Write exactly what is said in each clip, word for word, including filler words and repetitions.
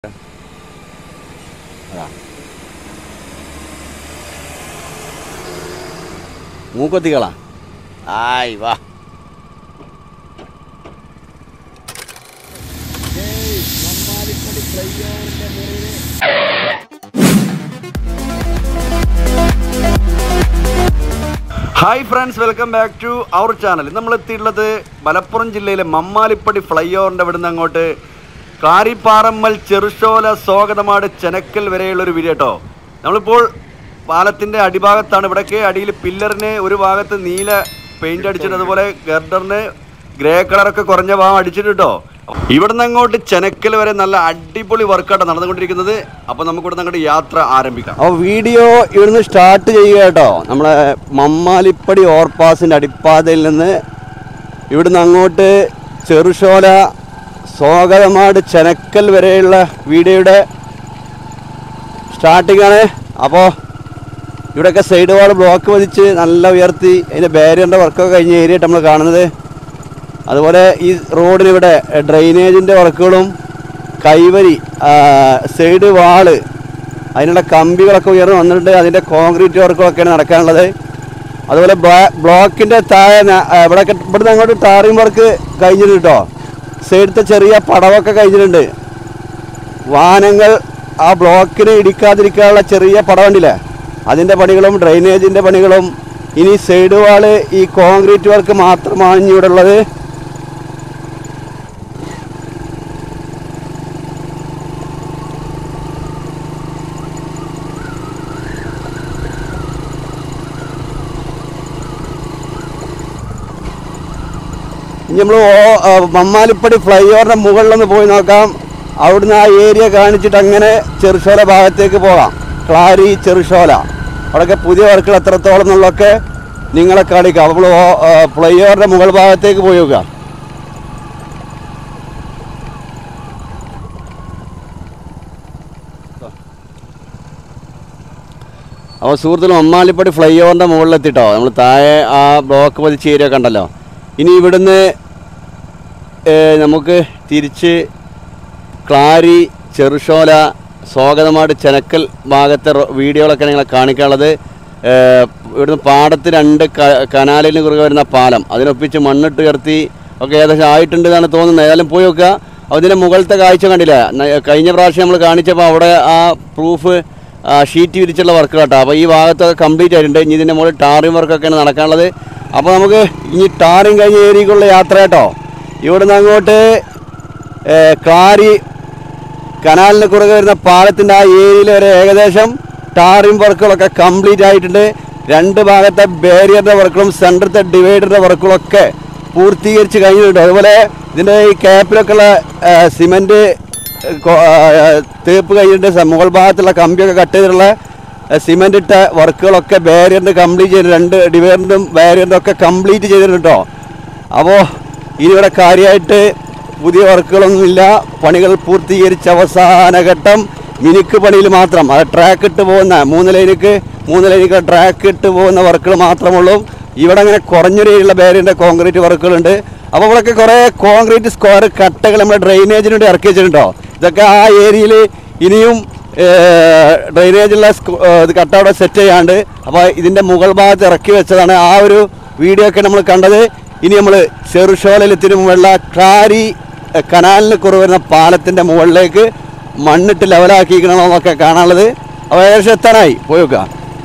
മൂക്കൊത്തിക്കളാ ആയി വാ. Hi friends, welcome back to our channel. നമ്മൾ എത്തിയിട്ടുള്ളത് മലപ്പുറം ജില്ലയിലെ മമ്മാലിപ്പടി ഫ്ലൈ ഓവറിൻ്റെ ഇവിടുന്ന് അങ്ങോട്ട് കാരിപ്പാറമ്മൽ, ചെറുശോല, സ്വാഗതമാട്, ചെനക്കൽ വരെയുള്ളൊരു വീഡിയോ കേട്ടോ. നമ്മളിപ്പോൾ പാലത്തിൻ്റെ അടിഭാഗത്താണ്. ഇവിടേക്ക് അടിയിൽ പില്ലറിന് ഒരു ഭാഗത്ത് നീല പെയിൻ്റ് അടിച്ചിട്ട് അതുപോലെ ഗർഡറിന് ഗ്രേ കളറൊക്കെ കുറഞ്ഞ ഭാഗം അടിച്ചിട്ട് കേട്ടോ. ഇവിടുന്ന് അങ്ങോട്ട് ചെനക്കൽ വരെ നല്ല അടിപൊളി വർക്കാണ് നടന്നുകൊണ്ടിരിക്കുന്നത്. അപ്പോൾ നമുക്ക് ഇവിടുന്ന് അങ്ങോട്ട് യാത്ര ആരംഭിക്കാം. അപ്പോൾ വീഡിയോ ഇവിടുന്ന് സ്റ്റാർട്ട് ചെയ്യുക കേട്ടോ. നമ്മളെ മമ്മാലിപ്പടി ഓവർപാസിൻ്റെ അടിപ്പാതയിൽ നിന്ന് ഇവിടുന്ന് അങ്ങോട്ട് ചെറുശോല, സ്വാഗതമാട്, ചെനക്കൽ വരെയുള്ള വീഡിയോയുടെ സ്റ്റാർട്ടിംഗ് ആണ്. അപ്പോൾ ഇവിടെയൊക്കെ സൈഡ് വാൾ ബ്ലോക്ക് പതിച്ച് നല്ല ഉയർത്തി അതിൻ്റെ ബാരിയറിൻ്റെ വർക്കൊക്കെ കഴിഞ്ഞ ഏരിയ ആയിട്ട് നമ്മൾ കാണുന്നത്. അതുപോലെ ഈ റോഡിനിവിടെ ഡ്രെയിനേജിൻ്റെ വർക്കുകളും കൈവരി സൈഡ് വാള് അതിനുള്ള കമ്പികളൊക്കെ ഉയർന്ന് വന്നിട്ടുണ്ട്. അതിൻ്റെ കോൺക്രീറ്റ് വർക്കുകളൊക്കെയാണ് നടക്കാനുള്ളത്. അതുപോലെ ബ്ലോക്കിൻ്റെ താഴെ ഇവിടെയൊക്കെ ഇവിടുന്ന് അങ്ങോട്ട് ടാറിങ് വർക്ക് കഴിഞ്ഞിട്ടുണ്ട് കേട്ടോ. സൈഡത്തെ ചെറിയ പടവൊക്കെ കഴിഞ്ഞിട്ടുണ്ട്. വാഹനങ്ങൾ ആ ബ്ലോക്കിന് ഇടിക്കാതിരിക്കാനുള്ള ചെറിയ പടവണ്ടില്ലേ, അതിൻ്റെ പണികളും ഡ്രെയിനേജിൻ്റെ പണികളും. ഇനി സൈഡ് വാള് ഈ കോൺക്രീറ്റ് വർക്ക് മാത്രമാണ് ഇനി ഇവിടെ ഉള്ളത്. ഇനി നമ്മൾ മമ്മാലിപ്പടി ഫ്ലൈ ഓവറിൻ്റെ മുകളിലൊന്ന് പോയി നോക്കാം. അവിടുന്ന് ആ ഏരിയ കാണിച്ചിട്ട് അങ്ങനെ ചെറുശോല ഭാഗത്തേക്ക് പോകാം. ക്ലാരി, ചെറുശോല, അവിടെയൊക്കെ പുതിയ വർക്കുകൾ എത്രത്തോളം എന്നുള്ളതൊക്കെ നിങ്ങളെ കാണിക്കാം. നമ്മൾ ഫ്ലൈ ഓവറിൻ്റെ മുകൾ ഭാഗത്തേക്ക് പോയി നോക്കാം. അപ്പോൾ സുഹൃത്തുക്കൾ, മമ്മാലിപ്പടി ഫ്ലൈ ഓവറിൻ്റെ മുകളിലെത്തിട്ടോ. നമ്മൾ താഴെ ആ ബ്ലോക്ക് പതിച്ച ഏരിയ കണ്ടല്ലോ. ഇനി ഇവിടുന്ന് നമുക്ക് തിരിച്ച് ക്ലാരി, ചെറുശോല, സ്വാഗതമാട്, ചെനക്കൽ ഭാഗത്തെ വീഡിയോകളൊക്കെ നിങ്ങളെ കാണിക്കാനുള്ളത്. ഇവിടുന്ന് പാടത്ത് രണ്ട് കനാലിന് കുറുകെ വരുന്ന പാലം, അതിനൊപ്പിച്ച് മണ്ണിട്ട് ഉയർത്തി ഒക്കെ ഏകദേശം ആയിട്ടുണ്ട് എന്നാണ് തോന്നുന്നത്. ഏതായാലും പോയി നോക്കുക. അതിൻ്റെ മുകളിലത്തെ കാഴ്ച കണ്ടില്ല, കഴിഞ്ഞ പ്രാവശ്യം നമ്മൾ കാണിച്ചപ്പോൾ അവിടെ ആ പ്രൂഫ് ഷീറ്റ് വിരിച്ചുള്ള വർക്ക് കേട്ടോ. അപ്പോൾ ഈ ഭാഗത്തൊക്കെ കംപ്ലീറ്റ് ആയിട്ടുണ്ട്. ഇനി ഇതിൻ്റെ മുകളിൽ ടാറിങ് വർക്കൊക്കെയാണ് നടക്കാനുള്ളത്. അപ്പോൾ നമുക്ക് ഇനി ടാറിങ് കഴിഞ്ഞ ഏരിയക്കുള്ള യാത്ര കേട്ടോ. ഇവിടുന്ന് അങ്ങോട്ട് ക്ലാരി കനാലിന് കുറുകെ വരുന്ന പാലത്തിൻ്റെ ആ ഏരിയയിൽ വരെ ഏകദേശം ടാറിങ് വർക്കുകളൊക്കെ കംപ്ലീറ്റ് ആയിട്ടുണ്ട്. രണ്ട് ഭാഗത്തെ ബാരിയറിൻ്റെ വർക്കുകളും സെൻറ്ററത്തെ ഡിവൈഡറിൻ്റെ വർക്കുകളൊക്കെ പൂർത്തീകരിച്ച് കഴിഞ്ഞിട്ടുണ്ട്. അതുപോലെ ഇതിൻ്റെ ഈ ക്യാപ്പിലൊക്കെ ഉള്ള സിമൻറ്റ് തേപ്പ് കഴിഞ്ഞിട്ട് മുകൾ ഭാഗത്തുള്ള കമ്പിയൊക്കെ കട്ട് ചെയ്തിട്ടുള്ള സിമൻ്റ് ഇട്ട വർക്കുകളൊക്കെ ബാരിയറിൻ്റെ കംപ്ലീറ്റ് ചെയ്ത് രണ്ട് ഡിവൈഡറിൻ്റെയും ബാരിയറിൻ്റെ ഒക്കെ കംപ്ലീറ്റ് ചെയ്തിട്ടുണ്ട് കേട്ടോ. അപ്പോൾ ഇനി ഇവിടെ കാര്യമായിട്ട് പുതിയ വർക്കുകളൊന്നുമില്ല. പണികൾ പൂർത്തീകരിച്ച അവസാന ഘട്ടം മിനുക്ക് പണിയിൽ മാത്രം. അത് ട്രാക്ക് ഇട്ട് പോകുന്ന മൂന്ന് ലൈനിക്ക് മൂന്ന് ലൈനിക്ക് ട്രാക്ക് ഇട്ട് പോകുന്ന വർക്കുകൾ മാത്രമുള്ളൂ. ഇവിടെ അങ്ങനെ കുറഞ്ഞൊരേയുള്ള ബാരിയറിൻ്റെ കോൺക്രീറ്റ് വർക്കുകളുണ്ട്. അപ്പോൾ ഇവിടെയൊക്കെ കുറേ കോൺക്രീറ്റ് സ്ക്വയർ കട്ടകൾ നമ്മുടെ ഡ്രെയിനേജിന് വേണ്ടി ഇറക്കി വെച്ചിട്ടുണ്ടോ. ഇതൊക്കെ ആ ഏരിയയിൽ ഇനിയും ഡ്രെയിനേജുള്ള ഇത് കട്ട അവിടെ സെറ്റ് ചെയ്യാണ്ട്. അപ്പോൾ ഇതിൻ്റെ മുകൾ ഭാഗത്ത് ഇറക്കി വെച്ചതാണ്. ആ ഒരു വീഡിയോ ഒക്കെ നമ്മൾ കണ്ടത്. ഇനി നമ്മൾ ചെറുശോലയിലെത്തിന് മുകളിലുള്ള ക്ലാരി കനാലിന് കുറുകെ വരുന്ന പാലത്തിൻ്റെ മുകളിലേക്ക് മണ്ണിട്ട് ലെവലാക്കിക്കണമെന്നൊക്കെ കാണാനുള്ളത്. അപ്പോൾ ഏകദേശം എത്താനായി, പോയി നോക്കാം.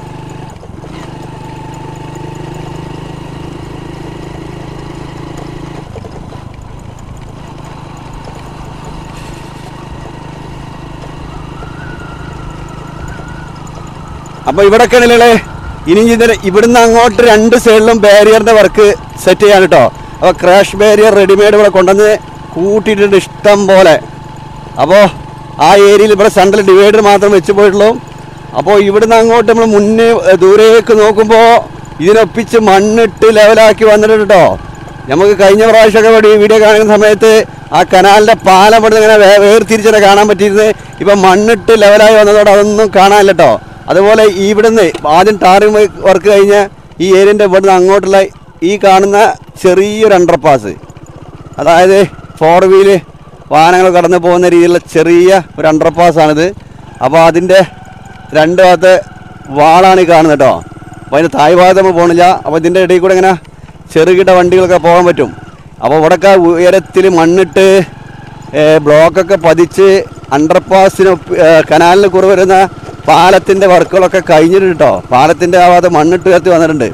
അപ്പോൾ ഇവിടെയൊക്കെ ആണല്ലേ ഇനി ഇതിന് ഇവിടുന്ന് അങ്ങോട്ട് രണ്ട് സൈഡിലും ബാരിയറിൻ്റെ വർക്ക് സെറ്റ് ചെയ്യാൻ കേട്ടോ. അപ്പോൾ ക്രാഷ് ബാരിയർ റെഡിമെയ്ഡ് ഇവിടെ കൊണ്ടുവന്ന് കൂട്ടിയിട്ടുണ്ട് ഇഷ്ടം പോലെ. അപ്പോൾ ആ ഏരിയയിൽ ഇവിടെ സെൻട്രൽ ഡിവൈഡർ മാത്രം വെച്ച് പോയിട്ടുള്ളൂ. അപ്പോൾ ഇവിടുന്ന് അങ്ങോട്ട് നമ്മൾ മുന്നേ ദൂരേക്ക് നോക്കുമ്പോൾ ഇതിനൊപ്പിച്ച് മണ്ണിട്ട് ലെവലാക്കി വന്നിട്ടുണ്ട് കേട്ടോ. നമുക്ക് കഴിഞ്ഞ പ്രാവശ്യമൊക്കെ വീഡിയോ കാണിക്കുന്ന സമയത്ത് ആ കനാലിൻ്റെ പാലം ഇവിടുന്ന് ഇങ്ങനെ വേർതിരിച്ചൊക്കെ കാണാൻ പറ്റിയിരുന്നത്. ഇപ്പം മണ്ണിട്ട് ലെവലായി വന്നതോടെ അതൊന്നും കാണാനില്ല കേട്ടോ. അതുപോലെ ഇവിടുന്ന് ആദ്യം ടാറിങ് വർക്ക് കഴിഞ്ഞ ഈ ഏരിയൻ്റെ ഇവിടുന്ന് അങ്ങോട്ടുള്ള ഈ കാണുന്ന ചെറിയൊരു അണ്ടർപാസ്, അതായത് ഫോർ വീല് വാഹനങ്ങൾ കടന്നു പോകുന്ന രീതിയിലുള്ള ചെറിയ ഒരു അണ്ടർപാസാണിത്. അപ്പോൾ അതിൻ്റെ രണ്ട് ഭാഗത്ത് വാളാണ് ഈ കാണുന്നത് കേട്ടോ. അപ്പോൾ അതിൻ്റെ തായ് ഭാഗത്ത് നമ്മൾ പോകണില്ല. അപ്പോൾ ഇതിൻ്റെ ഇടയിൽ കൂടെ ഇങ്ങനെ ചെറുകിട വണ്ടികളൊക്കെ പോകാൻ പറ്റും. അപ്പോൾ ഇവിടെയൊക്കെ ഉയരത്തിൽ മണ്ണിട്ട് ബ്ലോക്കൊക്കെ പതിച്ച് അണ്ടർപാസിന് കനാലിന് കുറവ് വരുന്ന പാലത്തിൻ്റെ വർക്കുകളൊക്കെ കഴിഞ്ഞിട്ടുണ്ട് കേട്ടോ. പാലത്തിൻ്റെ ആ ഭാഗത്ത് മണ്ണിട്ട് ഉയർത്തി വന്നിട്ടുണ്ട്.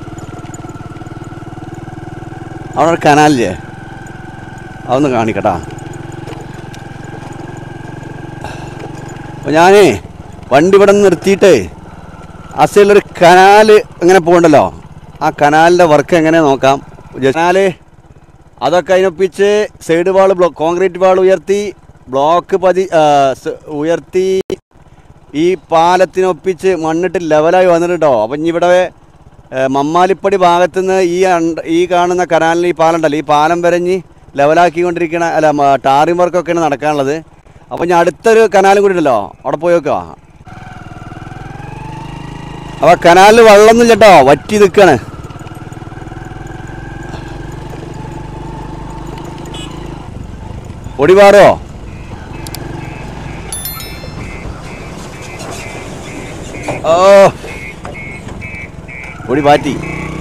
അവിടെ ഒരു കനാലില്ലേ, അതൊന്ന് കാണിക്കട്ടാ. അപ്പോൾ ഞാൻ വണ്ടി ഇവിടെ നിന്ന് നിർത്തിയിട്ട് ആ സൈഡിലൊരു കനാല് ഇങ്ങനെ പോകണ്ടല്ലോ, ആ കനാലിൻ്റെ വർക്ക് എങ്ങനെ നോക്കാം. കനാല് അതൊക്കെ അതിനൊപ്പിച്ച് side wall block concrete wall ഉയർത്തി ബ്ലോക്ക് പതി ഉയർത്തി ഈ പാലത്തിനൊപ്പിച്ച് മണ്ണിട്ട് ലെവലായി വന്നിട്ടുണ്ടോ. അപ്പം ഇനി ഇവിടെ മമ്മാലിപ്പടി ഭാഗത്തുനിന്ന് ഈ ഈ കാണുന്ന കനാലിൽ ഈ പാലം ഉണ്ടല്ലോ, ഈ പാലം വരഞ്ഞ് ലെവലാക്കിക്കൊണ്ടിരിക്കണ അല്ല ടാറിംഗ് വർക്കൊക്കെയാണ് നടക്കാനുള്ളത്. അപ്പോൾ ഞാൻ അടുത്തൊരു കനാലും കൂടി ഉണ്ടല്ലോ, അവിടെ പോയി നോക്കുക. അപ്പോൾ കനാലിൽ വെള്ളമൊന്നും ചേട്ടോ, വറ്റി നിൽക്കുകയാണ്. പൊടിപാറോ ഓ പൊടി പാറ്റി.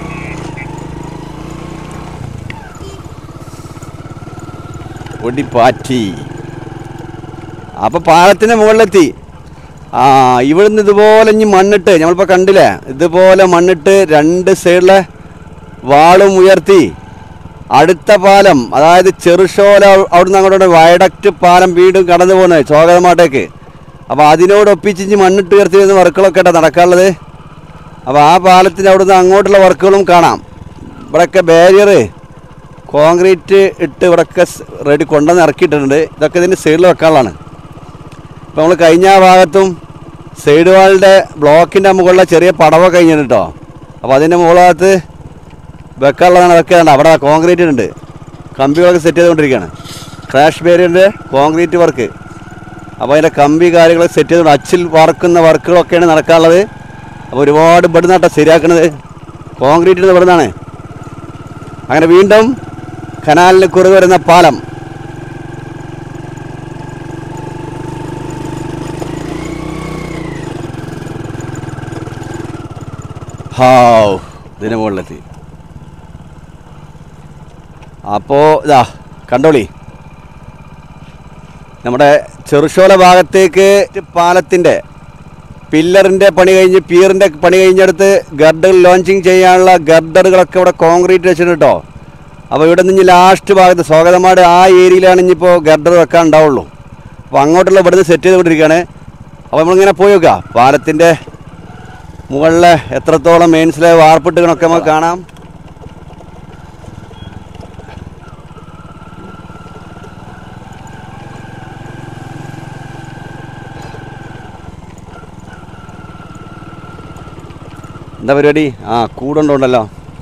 പൊടി പാറ്റി. അപ്പോൾ പാലത്തിൻ്റെ മുകളിലെത്തി. ആ ഇവിടുന്ന് ഇതുപോലെ ഇനി മണ്ണിട്ട് നമ്മളിപ്പോൾ കണ്ടില്ലേ, ഇതുപോലെ മണ്ണിട്ട് രണ്ട് സൈഡിലെ വാളും ഉയർത്തി അടുത്ത പാലം, അതായത് ചെറുശോല അവിടുന്ന് അങ്ങോട്ട് വയഡക്റ്റ് പാലം വീണ്ടും കടന്നു പോകുന്നത് ചോകരമാട്ടേക്ക്. അപ്പോൾ അതിനോടൊപ്പിച്ച് ഇനി മണ്ണിട്ട് ഉയർത്തി വരുന്ന വർക്കുകളൊക്കെ ആയിട്ടാണ് നടക്കാനുള്ളത്. അപ്പോൾ ആ പാലത്തിൻ്റെ അവിടുന്ന് അങ്ങോട്ടുള്ള വർക്കുകളും കാണാം. ഇവിടെയൊക്കെ ബാരിയർ കോൺക്രീറ്റ് ഇട്ട് ഇവിടെയൊക്കെ റെഡി കൊണ്ടുവന്ന് ഇറക്കിയിട്ടുണ്ട്. ഇതൊക്കെ ഇതിൻ്റെ സൈഡിൽ വെക്കാനുള്ളതാണ്. ഇപ്പോൾ നമ്മൾ കഴിഞ്ഞ ഭാഗത്തും സൈഡ് വാളിൻ്റെ ബ്ലോക്കിൻ്റെ മുകളിലെ ചെറിയ പടവ കഴിഞ്ഞിട്ട് കേട്ടോ. അപ്പോൾ അതിൻ്റെ മുകളകത്ത് വെക്കാനുള്ളതാണ്. വെക്കാനുണ്ട് അവിടെ കോൺക്രീറ്റ് ഉണ്ട്, കമ്പികളൊക്കെ സെറ്റ് ചെയ്തുകൊണ്ടിരിക്കുകയാണ്. ക്രാഷ് ബാരിയറിൻ്റെ കോൺക്രീറ്റ് വർക്ക്. അപ്പോൾ അതിൻ്റെ കമ്പി കാര്യങ്ങളൊക്കെ സെറ്റ് ചെയ്തുകൊണ്ട് അച്ചിൽ വറക്കുന്ന വർക്കുകളൊക്കെയാണ് നടക്കാനുള്ളത്. അപ്പോൾ ഒരുപാട് ഇവിടുന്ന് കേട്ടോ ശരിയാക്കുന്നത്, കോൺക്രീറ്റിൽ നിന്ന് ഇവിടുന്നാണ്. അങ്ങനെ വീണ്ടും കനാലിന് കുറുകെ വരുന്ന പാലം. ഹാവ് ഇതിന് മുകളിലെത്തി. അപ്പോൾ ഇതാ കണ്ടോളി, നമ്മുടെ ചെറുശോല ഭാഗത്തേക്ക് പാലത്തിൻ്റെ പില്ലറിൻ്റെ പണി കഴിഞ്ഞ് പിയറിൻ്റെ പണി കഴിഞ്ഞെടുത്ത് ഗർഡർ ലോഞ്ചിങ് ചെയ്യാനുള്ള ഗർഡറുകളൊക്കെ ഇവിടെ കോൺക്രീറ്റ് വെച്ചിട്ടുണ്ട് കേട്ടോ. അപ്പോൾ ഇവിടെ നിന്ന് ലാസ്റ്റ് ഭാഗത്ത് സ്വാഗതമാട് ആ ഏരിയയിലാണ് ഇനിയിപ്പോൾ ഗർഡർ വെക്കാൻ ഉണ്ടാവുള്ളൂ. അപ്പോൾ അങ്ങോട്ടുള്ള ഇവിടുന്ന് സെറ്റ് ചെയ്തുകൊണ്ടിരിക്കുകയാണ്. അപ്പോൾ നമ്മളിങ്ങനെ പോയി നോക്കുക പാലത്തിൻ്റെ മുകളിലെ എത്രത്തോളം മെയിൻസിലെ വാർപ്പിട്ടുകളൊക്കെ നമുക്ക് കാണാം. എന്താ പരിപാടി? ആ കൂടുണ്ടോണ്ടല്ലോ.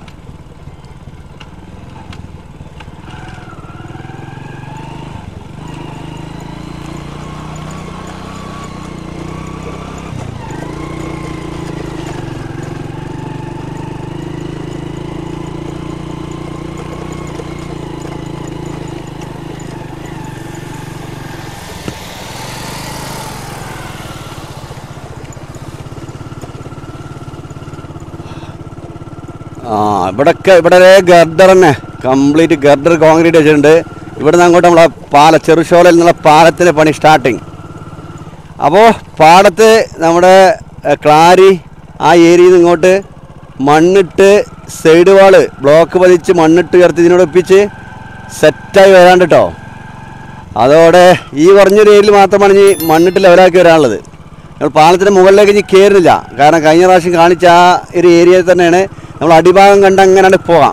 ആ ഇവിടെയൊക്കെ ഇവിടെ ഗർഡർ തന്നെ കംപ്ലീറ്റ് ഗർഡർ കോൺക്രീറ്റ് വെച്ചിട്ടുണ്ട്. ഇവിടെ നിന്ന് അങ്ങോട്ട് നമ്മളെ പാല ചെറുശോലയിൽ നിന്നുള്ള പാലത്തിൻ്റെ പണി സ്റ്റാർട്ടിങ്. അപ്പോൾ പാടത്ത് നമ്മുടെ ക്ലാരി ആ ഏരിയയിൽ നിന്ന് ഇങ്ങോട്ട് മണ്ണിട്ട് സൈഡ് വാള് ബ്ലോക്ക് പതിച്ച് മണ്ണിട്ട് ഉയർത്തി ഇതിനോടൊപ്പിച്ച് സെറ്റായി വരാണ്ട് കേട്ടോ. അതോടെ ഈ കുറഞ്ഞൊരു ഏരിയയിൽ മാത്രമാണ് ഇനി മണ്ണിട്ട് ലെവലാക്കി വരാനുള്ളത്. നമ്മൾ പാലത്തിൻ്റെ മുകളിലേക്ക് ഇനി കയറുന്നില്ല, കാരണം കഴിഞ്ഞ പ്രാവശ്യം കാണിച്ച ആ ഒരു ഏരിയയിൽ തന്നെയാണ് നമ്മൾ അടിഭാഗം കണ്ട് അങ്ങനെ പോകാം.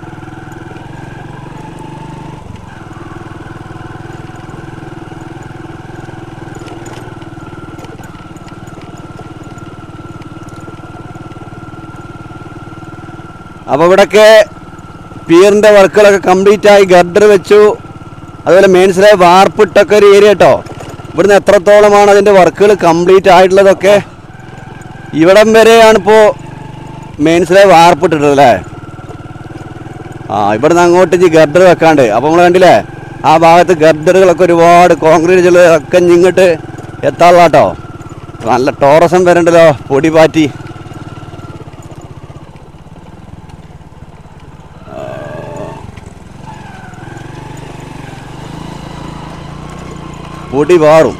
അപ്പോൾ ഇവിടെയൊക്കെ പിയറിൻ്റെ വർക്കുകളൊക്കെ കംപ്ലീറ്റ് ആയി ഗർഡർ വെച്ചു. അതുപോലെ മെയിൻസിലെ വാർപ്പിട്ടൊക്കെ ഒരു ഏരിയ കേട്ടോ. ഇവിടുന്ന് എത്രത്തോളമാണ് അതിൻ്റെ വർക്കുകൾ കംപ്ലീറ്റ് ആയിട്ടുള്ളതൊക്കെ ഇവിടം വരെയാണിപ്പോൾ മെയിൻസിലെ വാർപ്പിട്ടിട്ടല്ലേ. ആ ഇവിടുന്ന് അങ്ങോട്ട് ഇനി ഗർഡർ വെക്കാണ്ട്. അപ്പോൾ നമ്മൾ കണ്ടില്ലേ ആ ഭാഗത്ത് ഗർഡറുകളൊക്കെ ഒരുപാട് കോൺക്രീറ്റ് ഒക്കെ ഇങ്ങോട്ട് എത്താനുള്ള കേട്ടോ. നല്ല ടോറസം വരണ്ടല്ലോ, പൊടി പാറ്റി. പൊടി പാറും.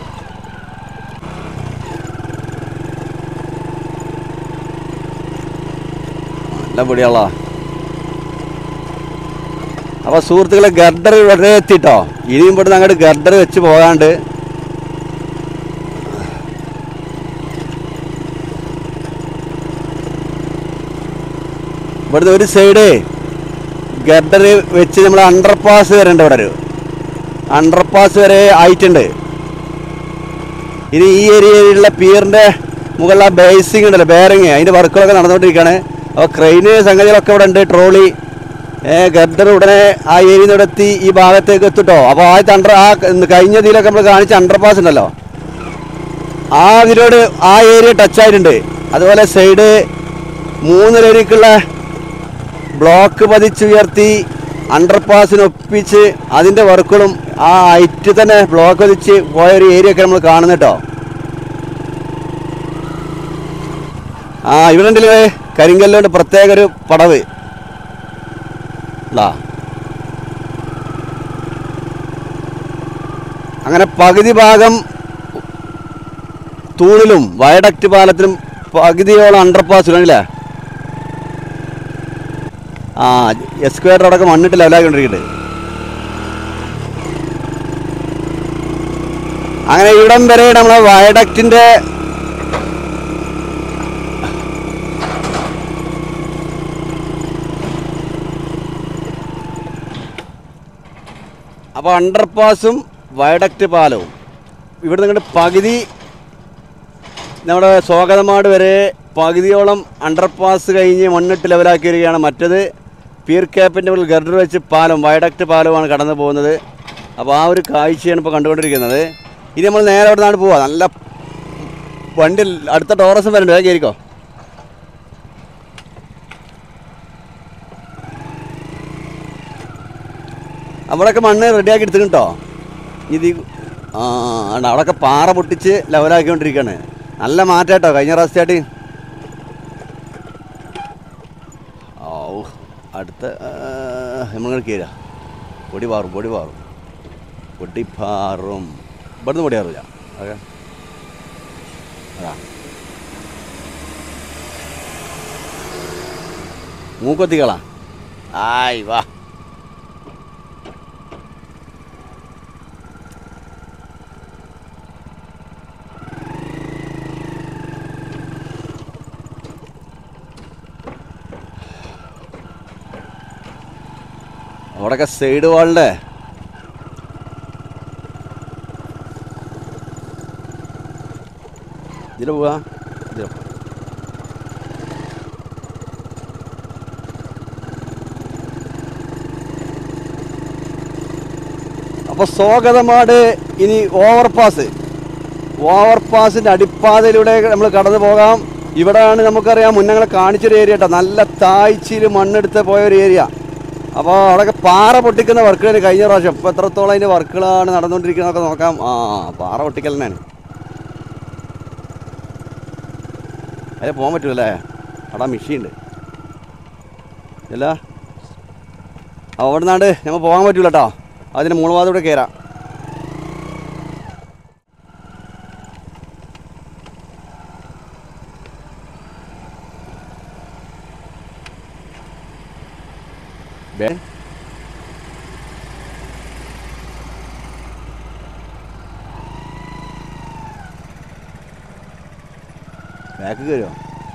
നല്ല പൊടിയാളാ. അപ്പോൾ സുഹൃത്തുക്കളെ, ഗർഡർ വളരെ എത്തിട്ടോ. ഇനിയും ഇവിടുന്ന് അങ്ങോട്ട് ഗർഡർ വെച്ച് പോകാണ്ട്. ഇവിടുന്ന് ഒരു സൈഡ് ഗർഡർ വെച്ച് നമ്മൾ അണ്ടർപാസ് വരെ ഉണ്ട്. ഇവിടെ ഒരു അണ്ടർപാസ് വരെ ആയിട്ടുണ്ട്. ഇനി ഈ ഏരിയയിലുള്ള പിയറിൻ്റെ മുകളിൽ ആ ബേസിങ് ഉണ്ടല്ലോ, ബെയറിങ്, അതിൻ്റെ വർക്കുകളൊക്കെ നടന്നുകൊണ്ടിരിക്കുകയാണ്. അപ്പോൾ ക്രെയിന് സംഗതികളൊക്കെ ഇവിടെ ഉണ്ട്, ട്രോളി. ഗർഡർ ഉടനെ ആ ഏരിയയിൽ നിന്ന് ഇവിടെ എത്തി ഈ ഭാഗത്തേക്ക് എത്തിട്ടോ. അപ്പോൾ ആദ്യത്തെ അണ്ടർ ആ കഴിഞ്ഞ ഇതിലൊക്കെ നമ്മൾ കാണിച്ച അണ്ടർപാസ് ഉണ്ടല്ലോ, ആ ഇതിലോട് ആ ഏരിയ ടച്ച് ആയിട്ടുണ്ട്. അതുപോലെ സൈഡ് മൂന്ന് ലേരിക്കുള്ള ബ്ലോക്ക് പതിച്ചുയർത്തി അണ്ടർപാസിനൊപ്പിച്ച് അതിൻ്റെ വർക്കുകളും ആ ഹൈറ്റ് തന്നെ ബ്ലോക്ക് പതിച്ച് പോയ ഒരു ഏരിയ ഒക്കെ നമ്മൾ കാണുന്നു കേട്ടോ. ആ ഇവിടെ ഉണ്ടല്ലേ കരിങ്കല്ലുകൊണ്ട് പ്രത്യേക ഒരു പടവ്. അങ്ങനെ പകുതി ഭാഗം തൂണിലും വയഡക്റ്റ് പാലത്തിലും പകുതിയോളം അണ്ടർപാസിലുണ്ടല്ലേ. ആ എസ്ക്വേറ്റർ അടക്കം മണ്ണിട്ട് ലെവലാക്കിക്കൊണ്ടിരിക്കുന്നുണ്ട്. അങ്ങനെ ഇവിടം വരെ നമ്മളെ വയഡക്റ്റിൻ്റെ അപ്പോൾ അണ്ടർപാസും വയഡക്റ്റ് പാലവും ഇവിടെ നിങ്ങളുടെ പകുതി നമ്മുടെ സ്വാഗതമാട് വരെ പകുതിയോളം അണ്ടർപാസ് കഴിഞ്ഞ് മണ്ണിട്ട് ലെവലാക്കി വരികയാണ്. മറ്റത് പിയർ ക്യാപ്പിൻ്റെ മുകളിൽ ഗർഡർ വെച്ച് പാലം, വയഡക്റ്റ് പാലവുമാണ് കടന്നു പോകുന്നത്. അപ്പോൾ ആ ഒരു കാഴ്ചയാണ് ഇപ്പോൾ കണ്ടുകൊണ്ടിരിക്കുന്നത്. ഇനി നമ്മൾ നേരെ അവിടെ നിന്നാണ് പോവുക. നല്ല വണ്ടി അടുത്ത ടോറസും വരുന്നുണ്ട്, അത് കയറിക്കോ. അവിടെയൊക്കെ മണ്ണ് റെഡിയാക്കി എടുത്തിട്ടുണ്ട് കേട്ടോ. ഇത് ആ അവിടെയൊക്കെ പാറ പൊട്ടിച്ച് ലെവലാക്കിക്കൊണ്ടിരിക്കുകയാണ്. നല്ല മാറ്റം കേട്ടോ കഴിഞ്ഞ പ്രാവശ്യമായിട്ട്. ഓ അടുത്ത നമ്മളിങ്ങനെ കയറുക. പൊടി പാറും പൊടി പാറും പൊടി പാറും ഇവിടുന്ന് പൊടി പാറില്ല. ഓക്കെ അതാ മൂക്കൊത്തിക്കളാ. ആയി വാ. അവിടെയൊക്കെ സൈഡ് വാളിൻ്റെ ഇതിൽ പോവാ. ഇതിൽ അപ്പോൾ സ്വാഗതമാട് ഇനി ഓവർപാസ്, ഓവർപാസിൻ്റെ അടിപ്പാതയിലൂടെ നമ്മൾ കടന്നു പോകാം. ഇവിടെയാണ് നമുക്കറിയാം മുന്നങ്ങളെ കാണിച്ചൊരു ഏരിയ കേട്ടോ. നല്ല താഴ്ചയിൽ മണ്ണെടുത്ത് പോയൊരു ഏരിയ. അപ്പോൾ അവിടെയൊക്കെ പാറ പൊട്ടിക്കുന്ന വർക്കുകൾ കഴിഞ്ഞ പ്രാവശ്യം. ഇപ്പോൾ എത്രത്തോളം അതിൻ്റെ വർക്കുകളാണ് നടന്നുകൊണ്ടിരിക്കുന്നതൊക്കെ നോക്കാം. ആ പാറ പൊട്ടിക്കൽ തന്നെയാണ്. അതിൽ പോകാൻ പറ്റുമല്ലേ, അവിടെ മെഷീൻ ഉണ്ട് ഇല്ല. അവിടെ നിന്നാണ്ട് നമ്മൾ പോകാൻ പറ്റൂല കേട്ടോ. അതിന് മൂന്ന് ഭാഗത്തൂടെ കയറാം. ബാക്ക് കയറുമോ?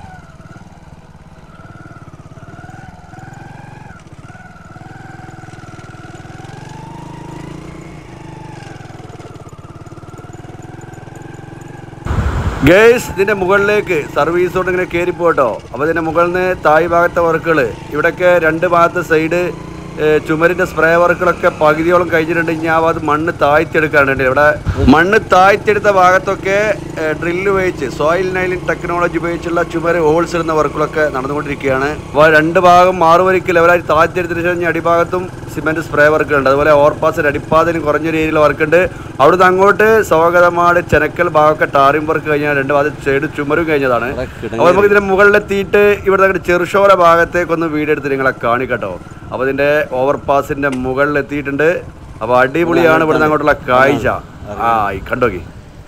ഗേഴ്സ്, ഇതിൻ്റെ മുകളിലേക്ക് സർവീസ് കൊണ്ട് ഇങ്ങനെ കയറി പോട്ടോ. അപ്പോൾ ഇതിൻ്റെ മുകളിൽ നിന്ന് താഴ് ഭാഗത്തെ വർക്കുകൾ ഇവിടെയൊക്കെ രണ്ട് ഭാഗത്ത് സൈഡ് ചുമരിൻ്റെ സ്പ്രേ വർക്കുകളൊക്കെ പകുതിയോളം കഴിഞ്ഞിട്ടുണ്ട്. ഇനി ആ ഭാഗത്ത് മണ്ണ് താഴ്ത്തിയെടുക്കാനുണ്ട്. ഇവിടെ മണ്ണ് താഴ്ത്തിയെടുത്ത ഭാഗത്തൊക്കെ ഡ്രില്ല് ഉപയോഗിച്ച് സോയിൽ നൈലിംഗ് ടെക്നോളജി ഉപയോഗിച്ചുള്ള ചുമര് ഹോൾസ് ഇടുന്ന വർക്കുകളൊക്കെ നടന്നുകൊണ്ടിരിക്കുകയാണ്. അപ്പോൾ രണ്ട് ഭാഗം മാറുവരിക്ക് ലെവലായി താഴ്ത്തിയെടുത്തതിന് ശേഷം അടിഭാഗത്തും സിമെൻറ്റ് സ്പ്രേ വർക്കുകളുണ്ട്. അതുപോലെ ഓവർപാസിൻ്റെ അടിപ്പാതിലും കുറഞ്ഞൊരു ഏരിയയിൽ വർക്കുണ്ട്. അവിടുന്ന് അങ്ങോട്ട് സ്വാഗതമാട് ചെനക്കൽ ഭാഗമൊക്കെ ടാറിംഗ് വർക്ക് കഴിഞ്ഞാൽ രണ്ട് ഭാഗത്ത് സൈഡ് ചുമരും കഴിഞ്ഞതാണ്. അപ്പോൾ നമുക്ക് ഇതിൻ്റെ മുകളിലെത്തിയിട്ട് ഇവിടെ അങ്ങോട്ട് ചെറുശോല ഭാഗത്തേക്കൊന്ന് വീഡിയോ എടുത്ത് നിങ്ങളെ കാണിക്കട്ടോ. അപ്പോൾ ഇതിൻ്റെ ഓവർപാസിൻ്റെ മുകളിലെത്തിയിട്ടുണ്ട്. അപ്പോൾ അടിപൊളിയാണ് ഇവിടുന്ന് അങ്ങോട്ടുള്ള കാഴ്ച. ആ കണ്ടോക്കി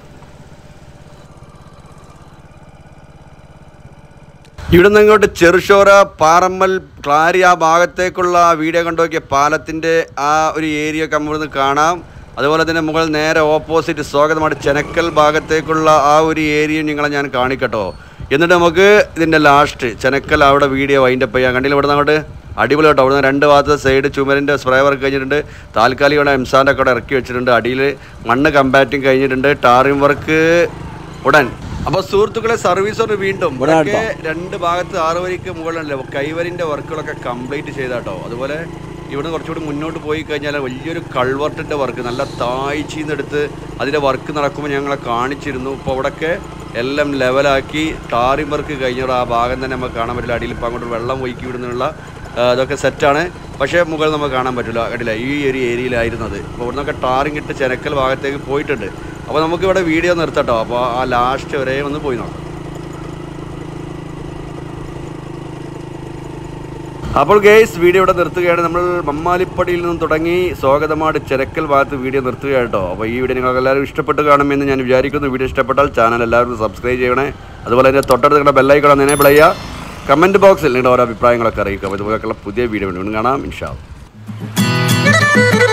ഇവിടുന്ന് ഇങ്ങോട്ട് ചെറുശോര പാറമ്മൽ ക്ലാരി ആ ഭാഗത്തേക്കുള്ള വീഡിയോ കണ്ടോക്കിയ പാലത്തിൻ്റെ ആ ഒരു ഏരിയ ഒക്കെ നമ്മളിന്ന് കാണാം. അതുപോലെ തന്നെ മുകളിൽ നേരെ ഓപ്പോസിറ്റ് സ്വാഗതമായിട്ട് ചെനക്കൽ ഭാഗത്തേക്കുള്ള ആ ഒരു ഏരിയയും നിങ്ങളെ ഞാൻ കാണിക്കട്ടോ. എന്നിട്ട് നമുക്ക് ഇതിൻ്റെ ലാസ്റ്റ് ചെനക്കൽ അവിടെ വീഡിയോ വൈൻഡപ്പ് ചെയ്യാൻ കണ്ടില്ല. ഇവിടെ നിന്ന് അങ്ങോട്ട് അടിപൊളി കേട്ടോ. അവിടെ നിന്ന് രണ്ട് ഭാഗത്ത് സൈഡ് ചുമരിൻ്റെ സ്പ്രേ വർക്ക് കഴിഞ്ഞിട്ടുണ്ട്. താൽക്കാലികമാണ് എംസാൻ്റെ ഒക്കെ ഇറക്കി വെച്ചിട്ടുണ്ട്. അടിയിൽ മണ്ണ് കമ്പാറ്റിങ് കഴിഞ്ഞിട്ടുണ്ട്. ടാറിംഗ് വർക്ക് ഉടൻ. അപ്പോൾ സുഹൃത്തുക്കളെ സർവീസോട് വീണ്ടും രണ്ട് ഭാഗത്ത് ആറ് വരിക്ക് മുകളിലല്ലേ കൈവരിൻ്റെ വർക്കുകളൊക്കെ കംപ്ലീറ്റ് ചെയ്താട്ടോ. അതുപോലെ ഇവിടെ കുറച്ചുകൂടി മുന്നോട്ട് പോയി കഴിഞ്ഞാൽ വലിയൊരു കൾവർട്ടിൻ്റെ വർക്ക് നല്ല താഴ്ചയെടുത്ത് അതിൻ്റെ വർക്ക് നടക്കുമ്പോൾ ഞങ്ങളെ കാണിച്ചിരുന്നു. ഇപ്പോൾ അവിടെയൊക്കെ എല്ലാം ലെവലാക്കി ടാറിംഗ് വർക്ക് കഴിഞ്ഞോട് ആ ഭാഗം തന്നെ നമുക്ക് കാണാൻ പറ്റില്ല. അടിയിൽ ഇപ്പോൾ അങ്ങോട്ട് വെള്ളം ഒഴുക്കി വിടുന്നുള്ള അതൊക്കെ സെറ്റാണ്. പക്ഷേ മുകളിൽ നമുക്ക് കാണാൻ പറ്റില്ല. കണ്ടില്ല ഈ ഒരു ഏരിയയിലായിരുന്നത്. അപ്പോൾ ഇവിടെ നിന്നൊക്കെ ടാറിംഗ് ഇട്ട് ചെനക്കൽ ഭാഗത്തേക്ക് പോയിട്ടുണ്ട്. അപ്പോൾ നമുക്കിവിടെ വീഡിയോ നിർത്തട്ടോ. അപ്പോൾ ആ ലാസ്റ്റ് വരെ ഒന്ന് പോയി നോക്കാം. അപ്പോൾ ഗേസ് വീഡിയോ ഇവിടെ നിർത്തുകയാണ്. നമ്മൾ മമ്മാലിപ്പടിയിൽ നിന്നും തുടങ്ങി സ്വാഗതമാട് ചെനക്കൽ ഭാഗത്ത് വീഡിയോ നിർത്തുകയാണ് കേട്ടോ. അപ്പോൾ ഈ വീഡിയോ നിങ്ങൾക്ക് എല്ലാവരും ഇഷ്ടപ്പെട്ട് കാണുമെന്ന് ഞാൻ വിചാരിക്കുന്നു. വീഡിയോ ഇഷ്ടപ്പെട്ടാൽ ചാനൽ എല്ലാവരും സബ്സ്ക്രൈബ് ചെയ്യണേ. അതുപോലെ തന്നെ തൊട്ടടുത്ത് നിങ്ങളുടെ ബെല്ലൈക്കൺ ഒന്ന് എനേബിൾ ചെയ്യുക. കമൻറ്റ് ബോക്സിൽ നിങ്ങളുടെ ഓരോ അഭിപ്രായങ്ങളൊക്കെ അറിയിക്കുക. അപ്പോൾ ഇതുപോലെയൊക്കെയുള്ള പുതിയ വീഡിയോ വീണ്ടും കാണാം ഇൻഷാ അല്ലാഹ്.